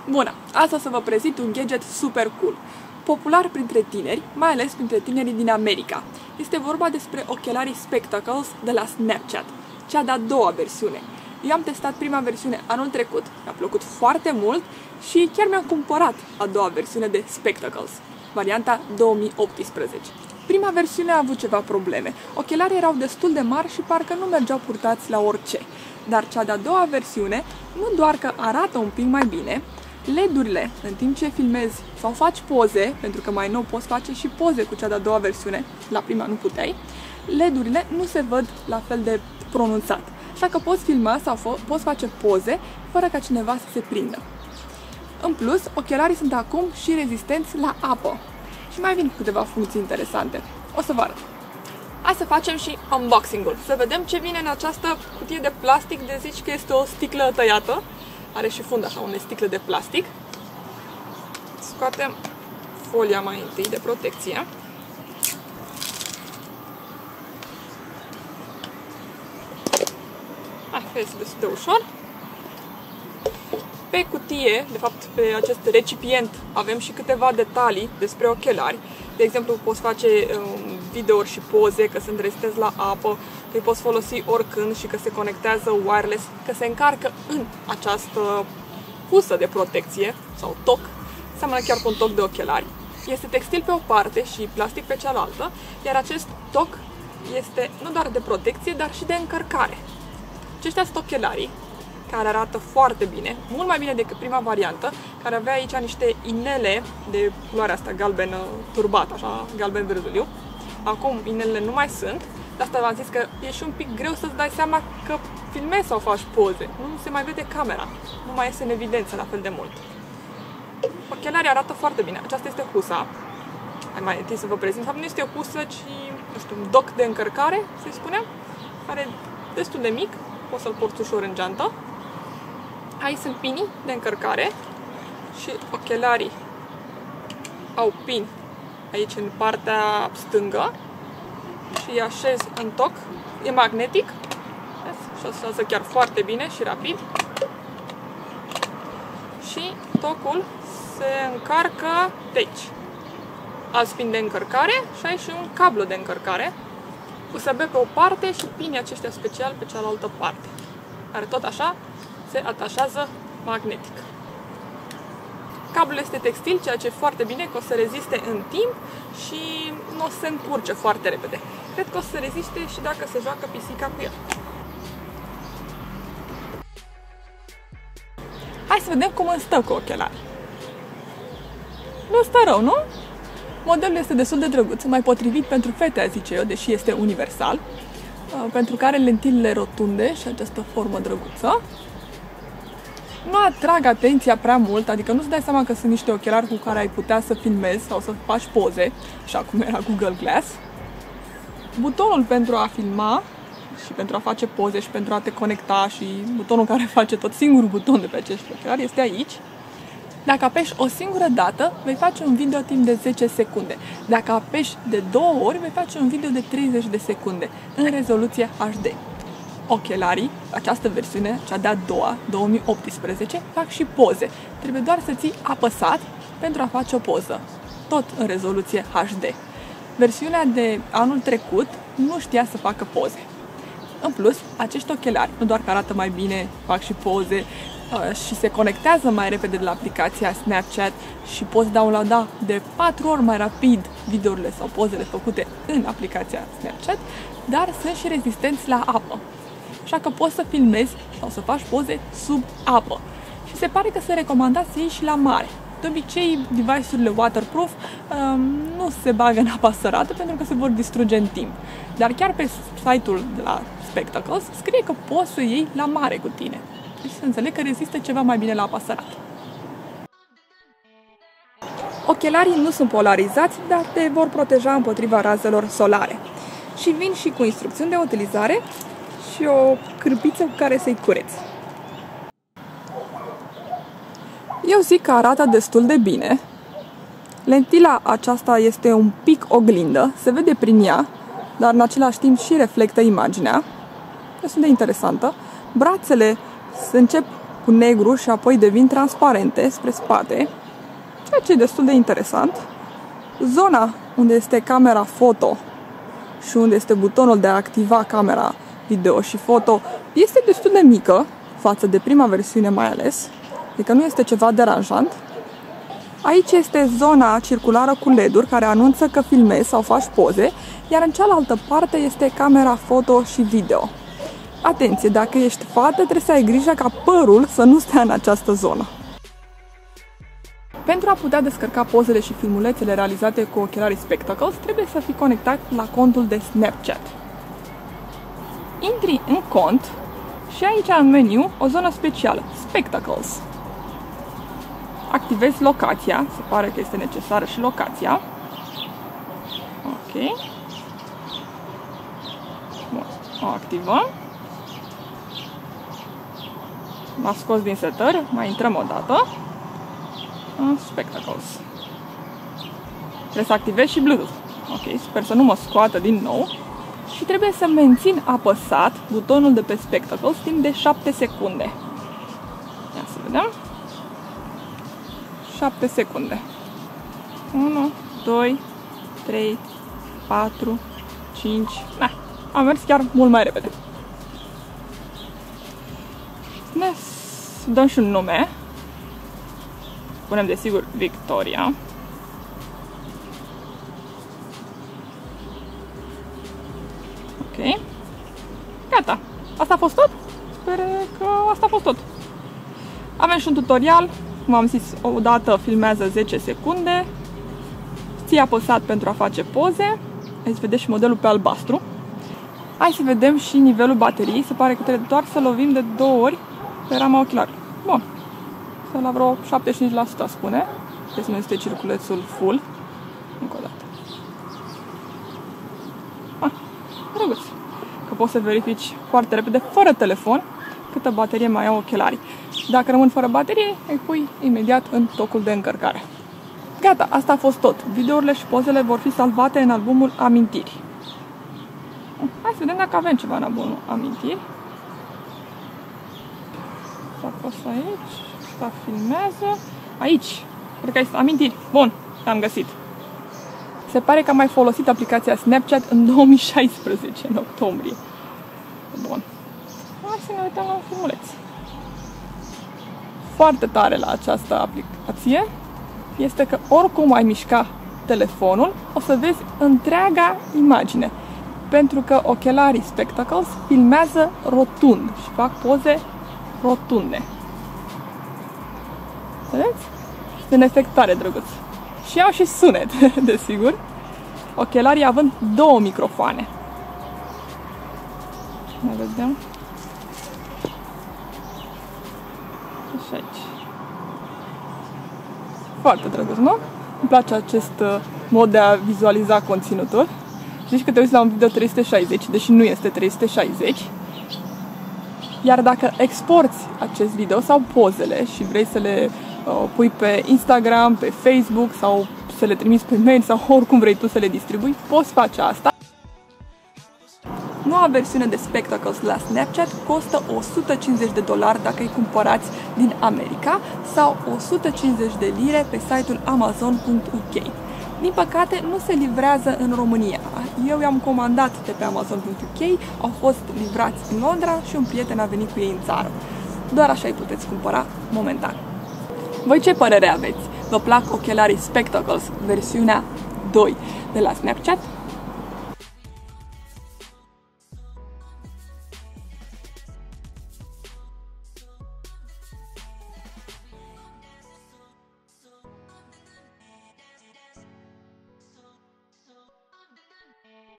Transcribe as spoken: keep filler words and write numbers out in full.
Bună! Asta o să vă prezint un gadget super cool, popular printre tineri, mai ales printre tinerii din America. Este vorba despre ochelarii Spectacles de la Snapchat, cea de-a doua versiune. Eu am testat prima versiune anul trecut, mi-a plăcut foarte mult și chiar mi-am cumpărat a doua versiune de Spectacles, varianta două mii optsprezece. Prima versiune a avut ceva probleme, ochelarii erau destul de mari și parcă nu mergeau purtați la orice. Dar cea de-a doua versiune nu doar că arată un pic mai bine, L E D-urile, în timp ce filmezi sau faci poze, pentru că mai nou poți face și poze cu cea de-a doua versiune, la prima nu puteai, L E D-urile nu se văd la fel de pronunțat, așa că poți filma sau poți face poze fără ca cineva să se prindă. În plus, ochelarii sunt acum și rezistenți la apă și mai vin cu câteva funcții interesante. O să vă arăt. Hai să facem și unboxing-ul, să vedem ce vine în această cutie de plastic, de zici că este o sticlă tăiată. Are și fund așa, unei sticle de plastic. Scoatem folia mai întâi de protecție. Hai, este destul de ușor. Pe cutie, de fapt pe acest recipient, avem și câteva detalii despre ochelari. De exemplu, poți face um, videouri și poze, că sunt rezistenți la apă, că îi poți folosi oricând și că se conectează wireless, că se încarcă în această husă de protecție sau toc. Seamănă chiar cu un toc de ochelari. Este textil pe o parte și plastic pe cealaltă, iar acest toc este nu doar de protecție, dar și de încărcare. Aceștia sunt ochelarii, care arată foarte bine, mult mai bine decât prima variantă, care avea aici niște inele de culoarea asta galben turbat, așa, galben verzuliu. Acum inelele nu mai sunt, de asta v-am zis că e și un pic greu să-ți dai seama că filmezi sau faci poze. Nu se mai vede camera, nu mai iese în evidență la fel de mult. Ochelarii arată foarte bine. Aceasta este husa. Hai mai întâi să vă prezint. De fapt, nu este o husă, ci, nu știu, un doc de încărcare, să-i spunem, care e destul de mic, poți să-l porți ușor în geantă. Aici sunt pinii de încărcare și ochelarii au pini aici în partea stângă și îi așez în toc. E magnetic și așează chiar foarte bine și rapid. Și tocul se încarcă de aici. Alți pini de încărcare și aici și un cablu de încărcare, U S B pe o parte și pinii aceștia special pe cealaltă parte, care tot așa se atașează magnetic. Cablul este textil, ceea ce e foarte bine, că o să reziste în timp și nu o să se încurce foarte repede. Cred că o să reziste și dacă se joacă pisica cu el. Hai să vedem cum îmi stă cu ochelari. Nu stă rău, nu? Modelul este destul de drăguț, mai potrivit pentru fete, zice eu, deși este universal, pentru că are lentilele rotunde și această formă drăguță. Nu atrag atenția prea mult, adică nu-ți dai seama că sunt niște ochelari cu care ai putea să filmezi sau să faci poze, așa cum era Google Glass. Butonul pentru a filma și pentru a face poze și pentru a te conecta și butonul care face tot, singurul buton de pe acești ochelari este aici. Dacă apeși o singură dată, vei face un video timp de zece secunde. Dacă apeși de două ori, vei face un video de treizeci de secunde, în rezoluție H D. Ochelarii, această versiune, cea de-a doua, două mii optsprezece, fac și poze. Trebuie doar să ții apăsat pentru a face o poză, tot în rezoluție H D. Versiunea de anul trecut nu știa să facă poze. În plus, acești ochelari nu doar că arată mai bine, fac și poze uh, și se conectează mai repede de la aplicația Snapchat și poți downloada de patru ori mai rapid videourile sau pozele făcute în aplicația Snapchat, dar sunt și rezistenți la apă. Așa că poți să filmezi sau să faci poze sub apă. Și se pare că se recomanda să iei și la mare. De obicei, device-urile waterproof um, nu se bagă în apa sărată pentru că se vor distruge în timp. Dar chiar pe site-ul de la Spectacles scrie că poți să iei la mare cu tine. Deci să înțeleg că rezistă ceva mai bine la apa sărată. Ochelarii nu sunt polarizați, dar te vor proteja împotriva razelor solare. Și vin și cu instrucțiuni de utilizare și o cârpiță cu care să-i cureți. Eu zic că arată destul de bine. Lentila aceasta este un pic oglindă, se vede prin ea, dar în același timp și reflectă imaginea. Destul de interesantă. Brațele se încep cu negru și apoi devin transparente spre spate, ceea ce e destul de interesant. Zona unde este camera foto și unde este butonul de a activa camera video și foto este destul de mică față de prima versiune mai ales, adică nu este ceva deranjant. Aici este zona circulară cu L E D-uri care anunță că filmezi sau faci poze, iar în cealaltă parte este camera foto și video. Atenție, dacă ești fată, trebuie să ai grijă ca părul să nu stea în această zonă. Pentru a putea descărca pozele și filmulețele realizate cu ochelarii Spectacles, trebuie să fii conectat la contul de Snapchat. Intri în cont și aici în meniu o zonă specială, Spectacles. Activezi locația, se pare că este necesară și locația. Ok. Bun, o activăm. M-a scos din setări, mai intrăm o dată. Spectacles. Trebuie să activez și Bluetooth. Ok, sper să nu mă scoată din nou. Și trebuie să mențin apăsat butonul de pe Spectacles timp de șapte secunde. Ia să vedem. șapte secunde. unu, doi, trei, patru, cinci. Na, am mers chiar mult mai repede. Ne dăm și un nume. Punem desigur Victoria. Ok. Gata. Asta a fost tot? Sper că asta a fost tot. Avem și un tutorial. Cum am zis, odată filmează zece secunde. Ții apăsat pentru a face poze. Aici vedeți și modelul pe albastru. Hai să vedem și nivelul bateriei. Se pare că trebuie doar să lovim de două ori pe rama ochelară. Bun. Să la vreo șaptezeci și cinci la sută spune. Deci nu este circulețul full. Încă o dată. Ah, drăguț. Că poți să verifici foarte repede, fără telefon, câtă baterie mai au ochelarii. Dacă rămân fără baterie, îi pui imediat în tocul de încărcare. Gata, asta a fost tot. Videourile și pozele vor fi salvate în albumul Amintiri. Hai să vedem dacă avem ceva în albumul Amintiri. S-a pus aici. Asta filmează. Aici. Cred că este Amintiri. Bun, am găsit. Se pare că am mai folosit aplicația Snapchat în două mii șaisprezece, în octombrie. Bun. Hai să ne uităm la un filmuleț. Foarte tare la această aplicație este că oricum ai mișca telefonul, o să vezi întreaga imagine. Pentru că ochelarii Spectacles filmează rotund și fac poze rotunde. Vedeți? Este un efect tare drăguț. Și au și sunet, desigur. Ochelarii având două microfoane. Mai vedem. Și aici. Foarte drăguț, nu? Îmi place acest mod de a vizualiza conținutul. Zici că te uiți la un video trei sute șaizeci, deși nu este trei sute șaizeci. Iar dacă exporți acest video sau pozele și vrei să le uh, pui pe Instagram, pe Facebook sau să le trimiți pe mail sau oricum vrei tu să le distribui, poți face asta. Noua versiune de Spectacles la Snapchat costă o sută cincizeci de dolari dacă îi cumpărați din America sau o sută cincizeci de lire pe site-ul amazon punct u k. Din păcate, nu se livrează în România. Eu i-am comandat de pe amazon punct u k, au fost livrați în Londra și un prieten a venit cu ei în țară. Doar așa îi puteți cumpăra momentan. Voi ce părere aveți? Vă plac ochelarii Spectacles versiunea doi de la Snapchat?